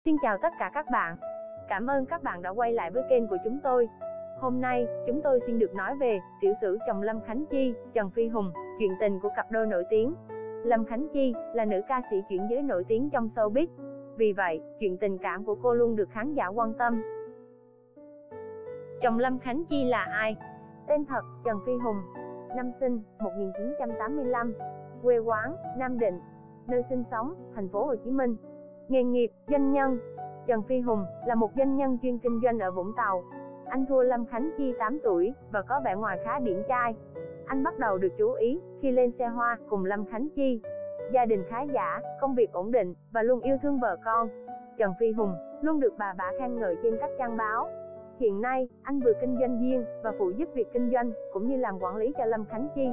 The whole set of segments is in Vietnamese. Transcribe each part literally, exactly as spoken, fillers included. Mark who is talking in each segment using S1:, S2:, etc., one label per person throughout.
S1: Xin chào tất cả các bạn. Cảm ơn các bạn đã quay lại với kênh của chúng tôi. Hôm nay, chúng tôi xin được nói về tiểu sử chồng Lâm Khánh Chi, Trần Phi Hùng, chuyện tình của cặp đôi nổi tiếng. Lâm Khánh Chi là nữ ca sĩ chuyển giới nổi tiếng trong showbiz. Vì vậy, chuyện tình cảm của cô luôn được khán giả quan tâm. Chồng Lâm Khánh Chi là ai? Tên thật: Trần Phi Hùng. Năm sinh: một nghìn chín trăm tám mươi lăm. Quê quán: Nam Định. Nơi sinh sống: thành phố Hồ Chí Minh. Nghề nghiệp: doanh nhân. Trần Phi Hùng là một doanh nhân chuyên kinh doanh ở Vũng Tàu. Anh thua Lâm Khánh Chi tám tuổi và có vẻ ngoài khá điển trai. Anh bắt đầu được chú ý khi lên xe hoa cùng Lâm Khánh Chi. Gia đình khá giả, công việc ổn định và luôn yêu thương vợ con. Trần Phi Hùng luôn được bà bả khen ngợi trên các trang báo. Hiện nay, anh vừa kinh doanh riêng và phụ giúp việc kinh doanh cũng như làm quản lý cho Lâm Khánh Chi.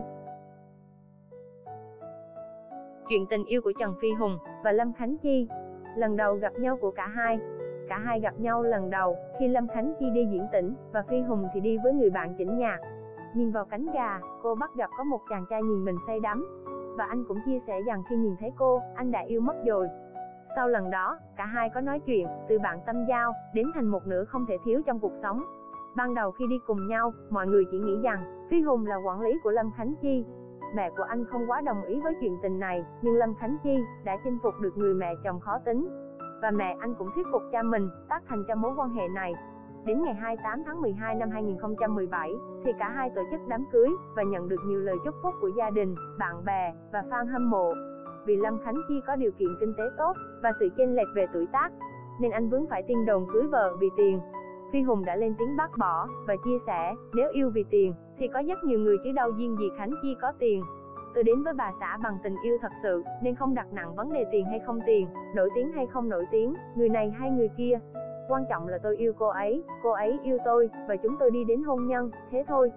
S1: Chuyện tình yêu của Trần Phi Hùng và Lâm Khánh Chi. Lần đầu gặp nhau của cả hai. Cả hai gặp nhau lần đầu khi Lâm Khánh Chi đi diễn tỉnh và Phi Hùng thì đi với người bạn chỉnh nhạc. Nhìn vào cánh gà, cô bắt gặp có một chàng trai nhìn mình say đắm. Và anh cũng chia sẻ rằng khi nhìn thấy cô, anh đã yêu mất rồi. Sau lần đó, cả hai có nói chuyện, từ bạn tâm giao đến thành một nửa không thể thiếu trong cuộc sống. Ban đầu khi đi cùng nhau, mọi người chỉ nghĩ rằng Phi Hùng là quản lý của Lâm Khánh Chi. Mẹ của anh không quá đồng ý với chuyện tình này, nhưng Lâm Khánh Chi đã chinh phục được người mẹ chồng khó tính. Và mẹ anh cũng thuyết phục cha mình tác thành cho mối quan hệ này. Đến ngày hai mươi tám tháng mười hai năm hai nghìn không trăm mười bảy, thì cả hai tổ chức đám cưới và nhận được nhiều lời chúc phúc của gia đình, bạn bè và fan hâm mộ. Vì Lâm Khánh Chi có điều kiện kinh tế tốt và sự chênh lệch về tuổi tác, nên anh vướng phải tin đồn cưới vợ vì tiền. Phi Hùng đã lên tiếng bác bỏ và chia sẻ, nếu yêu vì tiền thì có rất nhiều người chứ đâu riêng gì Khánh Chi có tiền. Tôi đến với bà xã bằng tình yêu thật sự, nên không đặt nặng vấn đề tiền hay không tiền, nổi tiếng hay không nổi tiếng, người này hay người kia. Quan trọng là tôi yêu cô ấy, cô ấy yêu tôi, và chúng tôi đi đến hôn nhân, thế thôi.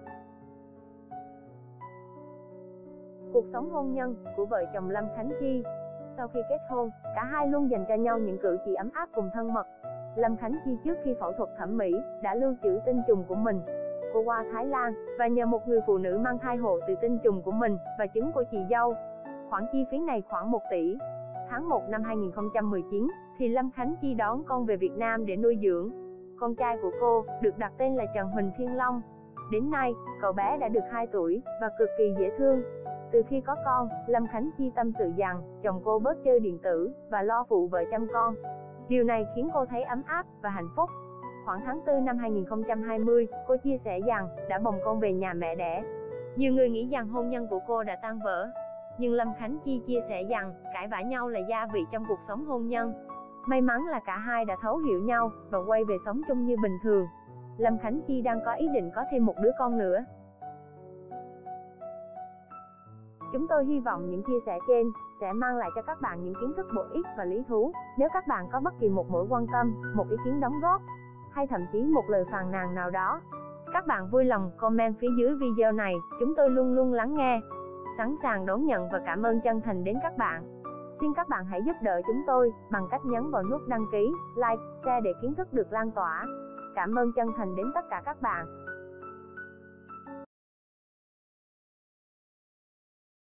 S1: Cuộc sống hôn nhân của vợ chồng Lâm Khánh Chi. Sau khi kết hôn, cả hai luôn dành cho nhau những cử chỉ ấm áp cùng thân mật. Lâm Khánh Chi trước khi phẫu thuật thẩm mỹ đã lưu trữ tinh trùng của mình. Cô qua Thái Lan và nhờ một người phụ nữ mang thai hộ từ tinh trùng của mình và trứng của chị dâu. Khoản chi phí này khoảng một tỷ. Tháng một năm hai nghìn không trăm mười chín, thì Lâm Khánh Chi đón con về Việt Nam để nuôi dưỡng. Con trai của cô được đặt tên là Trần Huỳnh Thiên Long. Đến nay, cậu bé đã được hai tuổi và cực kỳ dễ thương. Từ khi có con, Lâm Khánh Chi tâm sự rằng chồng cô bớt chơi điện tử và lo phụ vợ chăm con. Điều này khiến cô thấy ấm áp và hạnh phúc. Khoảng tháng tư năm hai nghìn không trăm hai mươi, cô chia sẻ rằng đã bồng con về nhà mẹ đẻ. Nhiều người nghĩ rằng hôn nhân của cô đã tan vỡ. Nhưng Lâm Khánh Chi chia sẻ rằng cãi vã nhau là gia vị trong cuộc sống hôn nhân. May mắn là cả hai đã thấu hiểu nhau và quay về sống chung như bình thường. Lâm Khánh Chi đang có ý định có thêm một đứa con nữa. Chúng tôi hy vọng những chia sẻ trên sẽ mang lại cho các bạn những kiến thức bổ ích và lý thú. Nếu các bạn có bất kỳ một mối quan tâm, một ý kiến đóng góp, hay thậm chí một lời phàn nàn nào đó, các bạn vui lòng comment phía dưới video này, chúng tôi luôn luôn lắng nghe, sẵn sàng đón nhận và cảm ơn chân thành đến các bạn. Xin các bạn hãy giúp đỡ chúng tôi bằng cách nhấn vào nút đăng ký, like, share để kiến thức được lan tỏa. Cảm ơn chân thành đến tất cả các bạn.